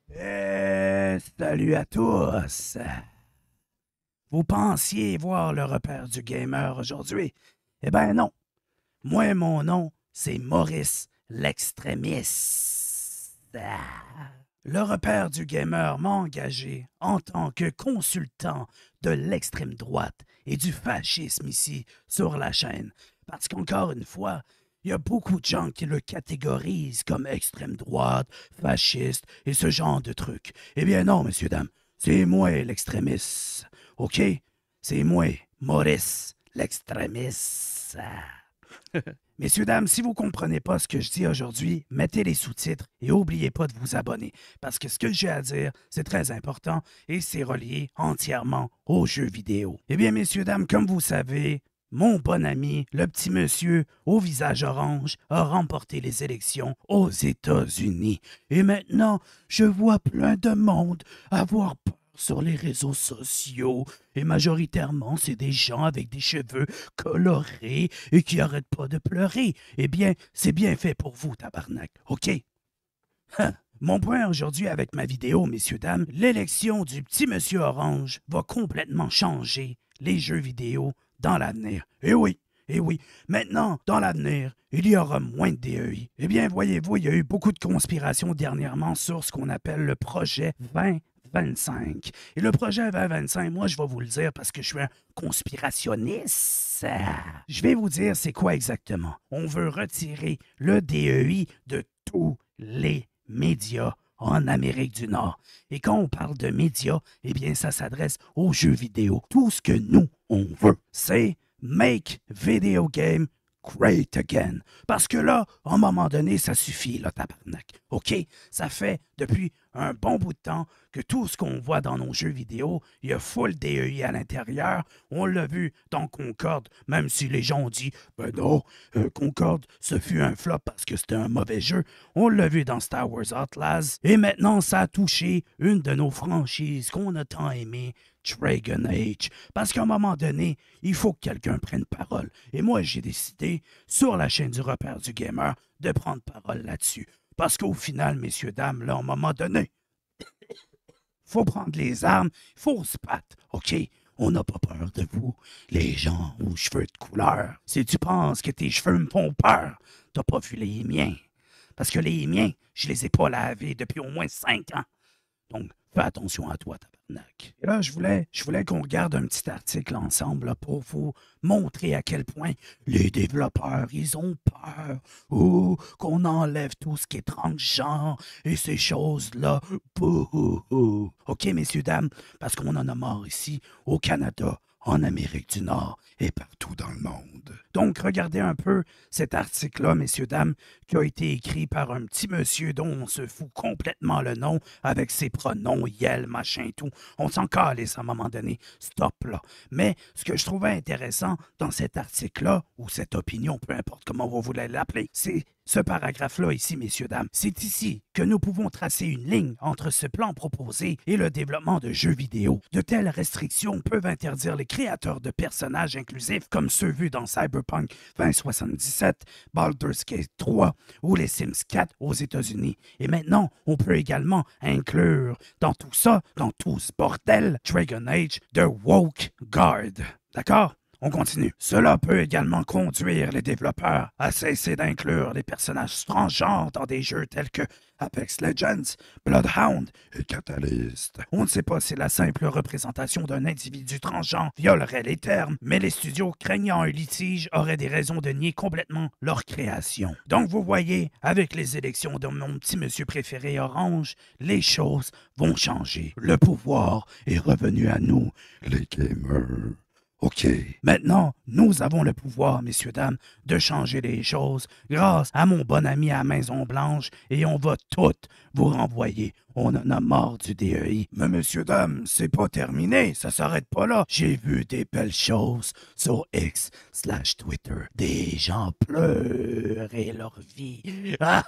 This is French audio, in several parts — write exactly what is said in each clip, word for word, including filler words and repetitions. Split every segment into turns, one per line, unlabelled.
Eh, salut à tous! Vous pensiez voir le repère du gamer aujourd'hui? Eh ben non. Moi, mon nom, c'est Maurice l'extrémiste. Ah. Le repère du gamer m'a engagé en tant que consultant de l'extrême droite et du fascisme ici sur la chaîne. Parce qu'encore une fois, il y a beaucoup de gens qui le catégorisent comme extrême droite, fasciste et ce genre de trucs. Eh bien non, messieurs, dames, c'est moi l'extrémiste. OK? C'est moi, Maurice l'extrémiste. Ah. Messieurs, dames, si vous ne comprenez pas ce que je dis aujourd'hui, mettez les sous-titres et n'oubliez pas de vous abonner. Parce que ce que j'ai à dire, c'est très important et c'est relié entièrement aux jeux vidéo. Eh bien, messieurs, dames, comme vous savez, mon bon ami, le petit monsieur au visage orange, a remporté les élections aux États-Unis. Et maintenant, je vois plein de monde avoir peur sur les réseaux sociaux. Et majoritairement, c'est des gens avec des cheveux colorés et qui arrêtent pas de pleurer. Eh bien, c'est bien fait pour vous, tabarnak, OK? Hein. Mon point aujourd'hui avec ma vidéo, messieurs, dames, l'élection du petit monsieur orange va complètement changer les jeux vidéo dans l'avenir. Eh oui, eh oui, maintenant, dans l'avenir, il y aura moins de D E I. Eh bien, voyez-vous, il y a eu beaucoup de conspirations dernièrement sur ce qu'on appelle le projet vingt vingt-cinq. Et le projet vingt vingt-cinq, moi, je vais vous le dire parce que je suis un conspirationniste. Je vais vous dire c'est quoi exactement. On veut retirer le D E I de tous les médias en Amérique du Nord. Et quand on parle de médias, eh bien, ça s'adresse aux jeux vidéo. Tout ce que nous, on veut, c'est make video game great again. Parce que là, à un moment donné, ça suffit, là, tabarnak. OK? Ça fait depuis un bon bout de temps que tout ce qu'on voit dans nos jeux vidéo, il y a full D E I à l'intérieur. On l'a vu dans Concorde, même si les gens ont dit « Ben non, euh, Concorde, ce fut un flop parce que c'était un mauvais jeu. » On l'a vu dans Star Wars Outlast. Et maintenant, ça a touché une de nos franchises qu'on a tant aimées, Dragon Age. Parce qu'à un moment donné, il faut que quelqu'un prenne parole. Et moi, j'ai décidé, sur la chaîne du repère du gamer, de prendre parole là-dessus. Parce qu'au final, messieurs, dames, là, à un moment donné, faut prendre les armes, faut se battre, OK? On n'a pas peur de vous, les gens aux cheveux de couleur. Si tu penses que tes cheveux me font peur, t'as pas vu les miens. Parce que les miens, je les ai pas lavés depuis au moins cinq ans. Donc, fais attention à toi, tabarnak. Et là, je voulais, je voulais qu'on regarde un petit article ensemble là, pour vous montrer à quel point les développeurs, ils ont peur. Ou qu'on enlève tout ce qui est transgenre et ces choses-là. Bouhouhou. OK, messieurs, dames, parce qu'on en a marre ici, au Canada, en Amérique du Nord et partout dans le monde. Donc, regardez un peu cet article-là, messieurs, dames, qui a été écrit par un petit monsieur dont on se fout complètement le nom avec ses pronoms, yel, machin, tout. On s'en calisse à un moment donné. Stop, là. Mais ce que je trouvais intéressant dans cet article-là, ou cette opinion, peu importe comment vous voulez l'appeler, c'est ce paragraphe-là ici, messieurs, dames. C'est ici que nous pouvons tracer une ligne entre ce plan proposé et le développement de jeux vidéo. De telles restrictions peuvent interdire les créateurs de personnages inclusifs comme ceux vus dans Cyberpunk vingt soixante-dix-sept, Baldur's Gate trois ou les Sims quatre aux États-Unis. Et maintenant, on peut également inclure dans tout ça, dans tout ce bordel, Dragon Age de Woke Guard. D'accord? On continue. Cela peut également conduire les développeurs à cesser d'inclure les personnages transgenres dans des jeux tels que Apex Legends, Bloodhound et Catalyst. On ne sait pas si la simple représentation d'un individu transgenre violerait les termes, mais les studios craignant un litige auraient des raisons de nier complètement leur création. Donc vous voyez, avec les élections de mon petit monsieur préféré Orange, les choses vont changer. Le pouvoir est revenu à nous, les gamers. OK. Maintenant, nous avons le pouvoir, messieurs, dames, de changer les choses grâce à mon bon ami à Maison-Blanche et on va toutes vous renvoyer. On en a marre du D E I. Mais messieurs, dames, c'est pas terminé, ça s'arrête pas là. J'ai vu des belles choses sur X slash Twitter. Des gens pleurer leur vie. Ah!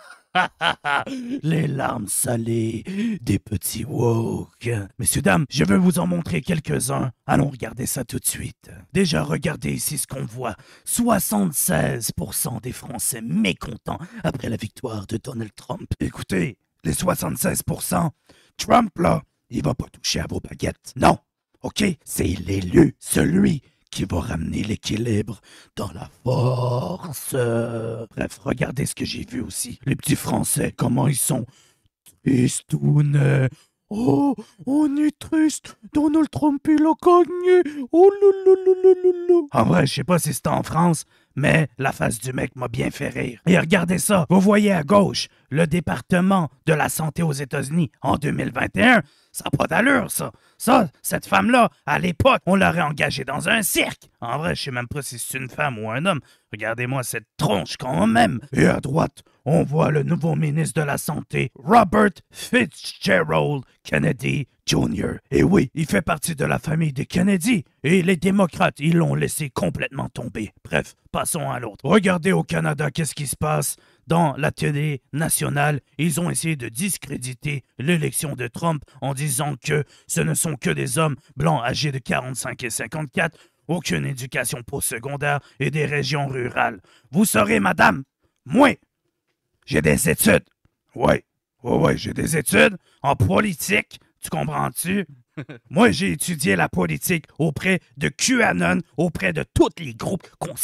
Les larmes salées des petits woke. Messieurs, dames, je veux vous en montrer quelques-uns. Allons regarder ça tout de suite. Déjà, regardez ici ce qu'on voit. soixante-seize pour cent des Français mécontents après la victoire de Donald Trump. Écoutez, les soixante-seize pour cent, Trump, là, il va pas toucher à vos baguettes. Non. OK? C'est l'élu, celui qui va ramener l'équilibre dans la force. Bref, regardez ce que j'ai vu aussi. Les petits Français, comment ils sont tristounes. Oh, on est triste. Donald Trump, il a gagné. Oh là. En vrai, je sais pas si c'était en France, mais la face du mec m'a bien fait rire. Et regardez ça. Vous voyez à gauche, le département de la santé aux États-Unis en deux mille vingt et un. Ça n'a pas d'allure, ça. Ça, cette femme-là, à l'époque, on l'aurait engagée dans un cirque. En vrai, je sais même pas si c'est une femme ou un homme. Regardez-moi cette tronche quand même. Et à droite, on voit le nouveau ministre de la Santé, Robert Fitzgerald Kennedy Junior Et oui, il fait partie de la famille des Kennedy. Et les démocrates, ils l'ont laissé complètement tomber. Bref, passons à l'autre. Regardez au Canada, qu'est-ce qui se passe? Dans la télé nationale, ils ont essayé de discréditer l'élection de Trump en disant que ce ne sont que des hommes blancs âgés de quarante-cinq et cinquante-quatre, aucune éducation postsecondaire et des régions rurales. Vous saurez, madame, moi, j'ai des études. Oui, oui, oui, j'ai des études en politique, tu comprends-tu? Moi, j'ai étudié la politique auprès de QAnon, auprès de tous les groupes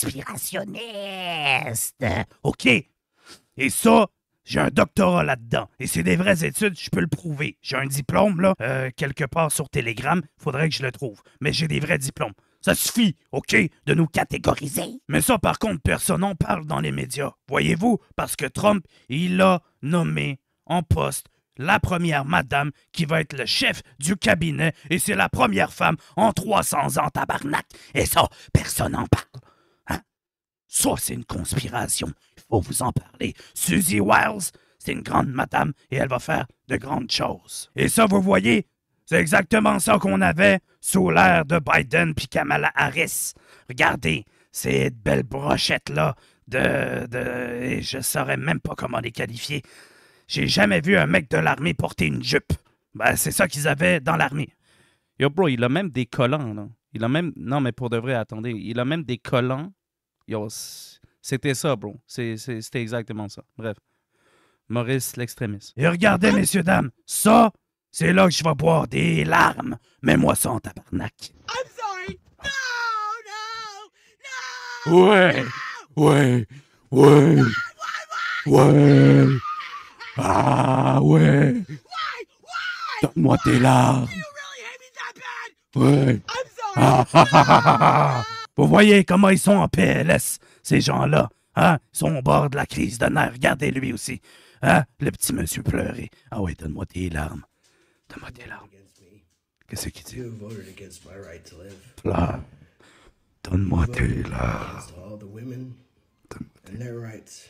conspirationnistes. OK? Et ça, j'ai un doctorat là-dedans. Et c'est des vraies études, je peux le prouver. J'ai un diplôme, là, euh, quelque part sur Telegram. Faudrait que je le trouve. Mais j'ai des vrais diplômes. Ça suffit, OK, de nous catégoriser. Mais ça, par contre, personne n'en parle dans les médias. Voyez-vous, parce que Trump, il a nommé en poste la première madame qui va être le chef du cabinet. Et c'est la première femme en trois cents ans, tabarnak. Et ça, personne n'en parle. Hein? Ça, c'est une conspiration. Il faut vous en parler. Suzy Wiles, c'est une grande madame et elle va faire de grandes choses. Et ça, vous voyez, c'est exactement ça qu'on avait sous l'ère de Biden puis Kamala Harris. Regardez, ces belles brochettes-là de, de... et je saurais même pas comment les qualifier. J'ai jamais vu un mec de l'armée porter une jupe. Ben, c'est ça qu'ils avaient dans l'armée.
Yo, bro, il a même des collants, là. Il a même... Non, mais pour de vrai, attendez. Il a même des collants. Yo, c'était ça, bro. C'est, c'est, c'était exactement ça. Bref. Maurice l'extrémiste.
Et regardez, messieurs, dames, ça, c'est là que je vais boire des larmes. Mets-moi ça en tabarnak.
I'm sorry. No, no, no.
Ouais, ouais, ouais, ouais. Ah, ouais.
Why? Why?
Donne-moi tes larmes.
Do you really hate me that bad?
Ouais.
I'm sorry.
Ah, ah, ah, ah, ah. Vous voyez comment ils sont en P L S, ces gens-là. Hein? Ils sont au bord de la crise de nerfs. Regardez lui aussi. Hein? Le petit monsieur pleurer. Ah ouais, donne-moi tes larmes. Donne-moi tes larmes. Qu'est-ce qu'il dit?
You voted against my right to live.
Pleure. Donne-moi tes
Voted
larmes.
against all the women and their rights.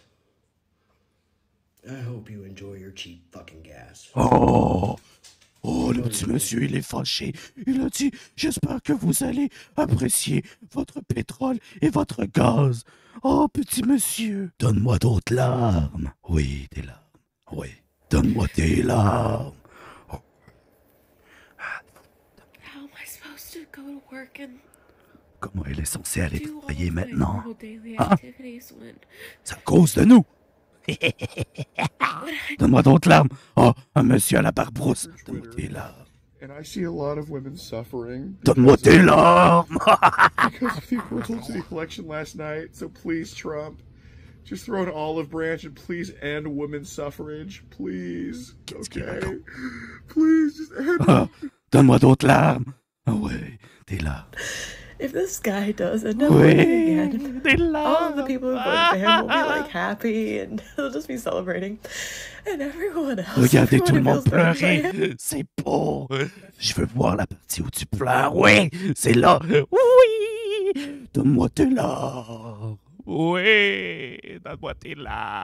I hope you enjoy your cheap fucking gas.
Oh! Oh, le petit monsieur, il est fâché. Il a dit, j'espère que vous allez apprécier votre pétrole et votre gaz. Oh, petit monsieur. Donne-moi d'autres larmes. Oui, des larmes. Oui. Donne-moi tes larmes. Oh.
How am I supposed to go to work and
Comment elle est censée aller
do all
travailler
of my
maintenant?
normal daily
Hein?
activities when
C'est à cause de nous. Donne-moi d'autres larmes. Oh, un monsieur à la barbe rousse. Donne-moi tes larmes.
And I see a lot of women suffering
Donne-moi tes larmes.
because of the equivalent to the election last night. So please, Trump, just throw an olive branch and please end women's suffrage. Please. Okay? Please, just end
Ah, donne-moi d'autres larmes. Ah ouais, des larmes.
If this guy does end up winning
Oui,
again,
des
all of the
larmes.
people who voted for him will be like happy and they'll just be celebrating. And everyone else,
Regardez tout le
everyone who
monde
feels bad for him,
pleurer. C'est beau. Je veux voir la partie où tu pleures. Oui, c'est là. Oui. Donne-moi tes larmes. Oui, donne-moi tes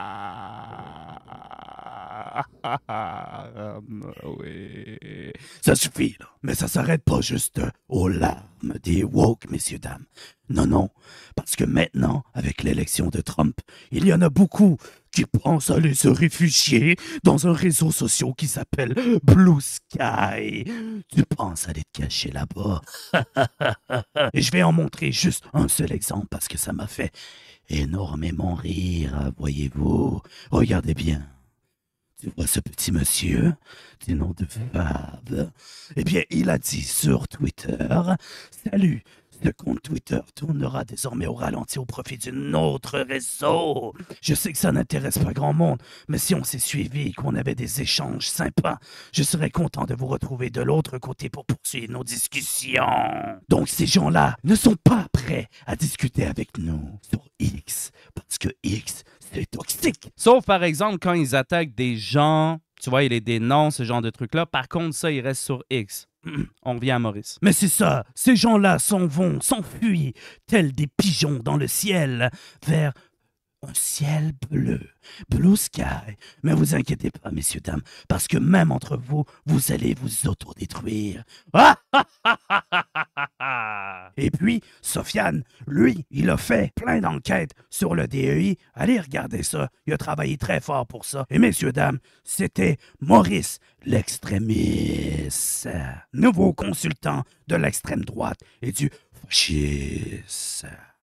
larmes. Oui. Ça suffit, là. Mais ça s'arrête pas juste aux larmes des woke, messieurs, dames. Non, non. Parce que maintenant, avec l'élection de Trump, il y en a beaucoup qui pensent aller se réfugier dans un réseau social qui s'appelle Blue Sky. Tu penses aller te cacher là-bas. Et je vais en montrer juste un seul exemple parce que ça m'a fait énormément rire, voyez-vous. Regardez bien. Tu vois ce petit monsieur du nom de Fab? Eh bien, il a dit sur Twitter, « Salut, ce compte Twitter tournera désormais au ralenti au profit d'un autre réseau. Je sais que ça n'intéresse pas grand monde, mais si on s'est suivi et qu'on avait des échanges sympas, je serais content de vous retrouver de l'autre côté pour poursuivre nos discussions. » Donc ces gens-là ne sont pas prêts à discuter avec nous sur X, parce que X, c'est toxique.
Sauf, par exemple, quand ils attaquent des gens, tu vois, il les dénoncent, ce genre de trucs-là. Par contre, ça, il reste sur X. On revient à Maurice.
Mais c'est ça, ces gens-là s'en vont, s'enfuient, tels des pigeons dans le ciel, vers un ciel bleu, blue sky. Mais vous inquiétez pas, messieurs, dames, parce que même entre vous, vous allez vous autodétruire. Ah, ah, ah, ah, ah, ah, ah. Et puis, Sofiane, lui, il a fait plein d'enquêtes sur le D E I. Allez regarder ça, il a travaillé très fort pour ça. Et messieurs, dames, c'était Maurice, l'extrémiste, nouveau consultant de l'extrême droite et du fascisme.